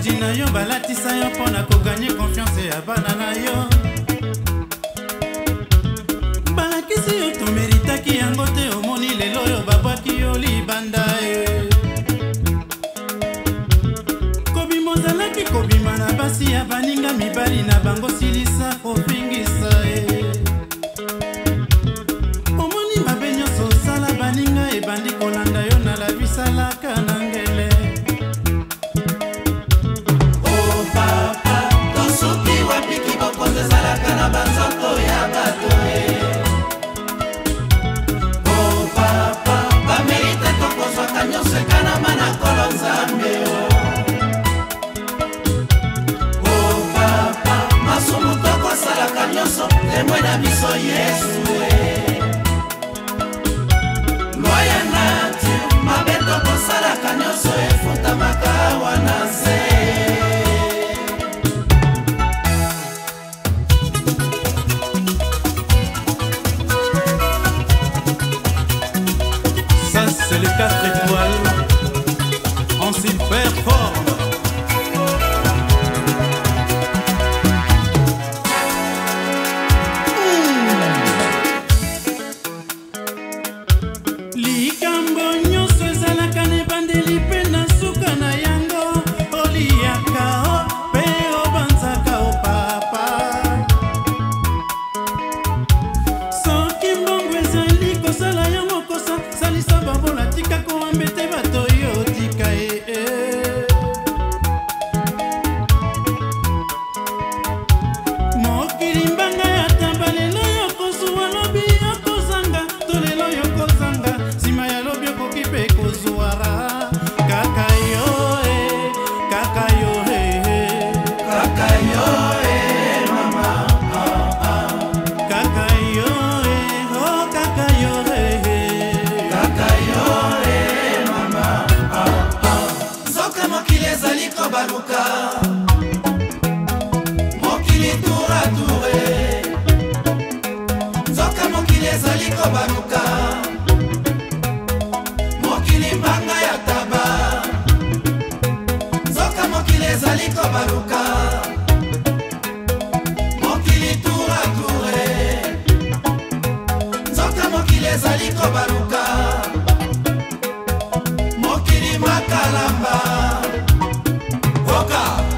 babundi na yo balatisa yo mpona koganye confiance ya bana na yo. Balakisi yo tomeritaki yango te, omoni lelo yo babwaki yo libanda e. Kobima ozalaki kobima na basi ya baninga mibali na bango silisa kopingisa e. Omoni mabe nyonso osala baninga ebandi kolanda yo na la bisalaka na ngele. Oh papa, tosuki wapiki bokonze zalaka na banzoto ya bato e. Oh papa, bamerite tokozwaka nyonso ekanama na kolo Nzambe o. Oh papa, masumu tokosalaka nyonso temwe na biso Yesu e. Loya nati, mabe tokosalaka nyonso efutamaka wana se. Ça c'est le 4 étoiles en super forme. Likambo nyonso ezalaka na ebandeli mpe na suka na yango, oliaka o mpe obanzaka o papa. Soki mbongo ezali kosala yango kosa, salisa babola tika koambete bato yo tika e. Mokili mbanga ya tamba lelo yo kozuwa lobi yo kozanga, to lelo yo kozanga, nsima ya lobi okoki mpe kozuwara. Kaka yo e, kaka yo e, Kaka yo e mama, kaka yo e, oh kaka yo e. kaka yo e mama. Nzoka mokili ezali kobaluka, mokili tura ture. Nzoka mokili ezali kobaluka, mokili mbanga ya taba. Nzoka mokili ezali kobaluka, mokili tura ture. Nzoka mokili ezali kobaluka, mokili makalamba. Voka